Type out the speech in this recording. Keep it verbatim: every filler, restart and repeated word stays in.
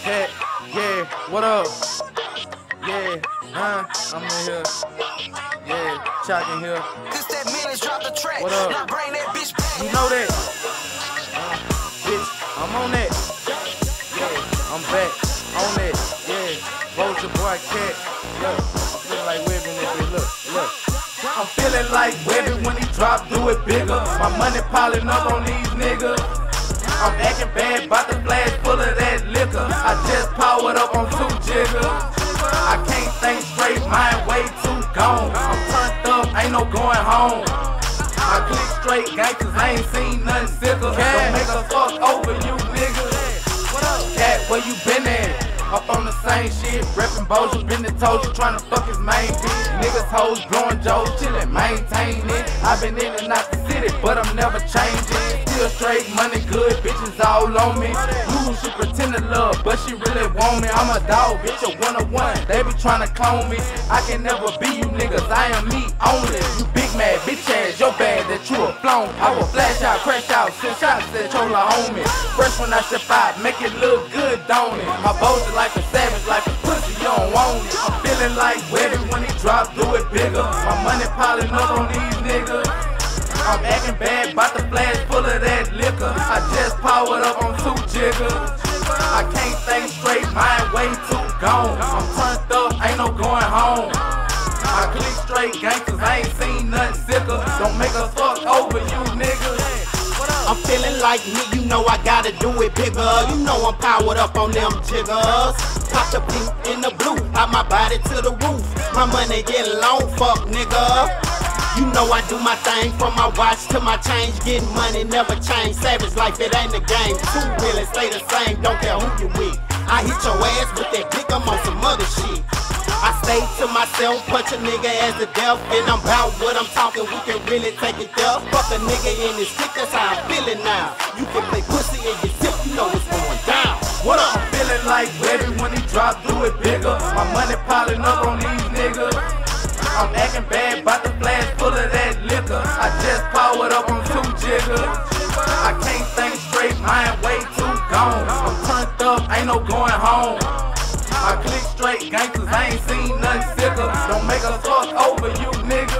Cat, yeah, what up? Yeah, huh? I'm in here. Yeah, Chock in here. This that Menace drop the track. What up? Now bring that bitch back. You know that? Uh, bitch, I'm on that. Yeah, I'm back on that. Yeah, Vulture boy Cat. Look, I'm feeling like Webbie in this bitch. Look, look. I'm feeling like Webbie when he drop, do it bigger. My money piling up on these niggas. I'm acting bad, bout the flash full of that liquor. I just powered up on two jiggers. I can't think straight, mine way too gone. I'm turned up, ain't no going home. I click straight, gangsters, I ain't seen nothing sicker. Don't make a fuck over you niggas. Cat, where you been at? Up on the same shit, reppin' Boja, been the told you tryna fuck his main bitch. Niggas, hoes, blowing Joe, chillin', maintain it. I been in and out the city, but I'm never changing. Still straight, money good, bitches all on me. You she pretend to love, but she really want me. I'm a dog, bitch, a one-on-one. They be tryna clone me. I can never be you niggas, I am me only. You big mad, bitch ass, your bad that you a flown. I will flash out, crash out, send shots, said troll her homie. Fresh when I step out, make it look good, don't it? My Boja like a savage, like a pussy, you don't want it. I'm feeling like Webbie when he drop, do it bigger. My money piling up on these niggas. I'm acting bad, bout the flash full of that liquor. I just powered up on two jiggers. I can't think straight, mine way too gone. I'm turned up, ain't no going home. I click straight, gangsters, I ain't seen nothing sicker. Don't make us fuck over you niggas. I'm feeling like me, you know I gotta do it bigger. You know I'm powered up on them jiggers. Pop the pink in the blue, out my body to the roof. My money get long, fuck nigga. You know I do my thing, from my watch to my change. Getting money never change, savage life, it ain't a game. Two really stay the same, don't care who you with. I hit your ass with that blick, I'm on some other shit. I stay to myself, punch a nigga as a death. And I'm bout what I'm talking, we can really take it there. Fuck a nigga in his stick, that's how I'm feeling now. You can play pussy in your tip, you know it's going down. What up? I'm feeling like Webbie when he drop, do it bigger. My money piling up on these niggas. I'm acting bad, bout the flash full of that liquor. I just powered up on two jiggers. I can't think straight, mine way too gone. I'm turned up, ain't no going home. I click straight, gangsters, I ain't seen nothing sicker. Don't make us fuck over you niggas.